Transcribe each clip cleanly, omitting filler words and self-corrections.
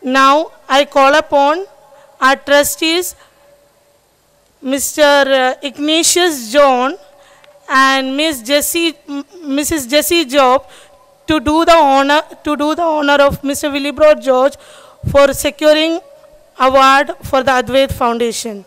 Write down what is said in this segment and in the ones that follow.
Now I call upon our trustees, Mr. Ignatius John and Mrs. Jessie Job, to do the honor of Mr. Willibrod George for securing award for the Advait Foundation.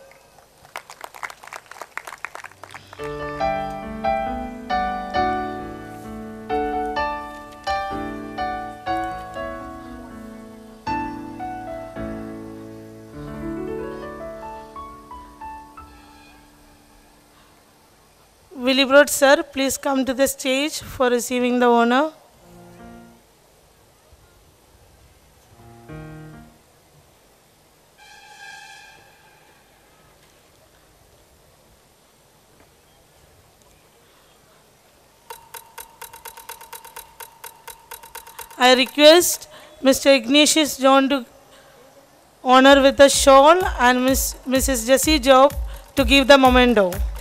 Willibrod sir, please come to the stage for receiving the honor. I request Mr. Ignatius John to honor with a shawl and Mrs. Jessie Job to give the memento.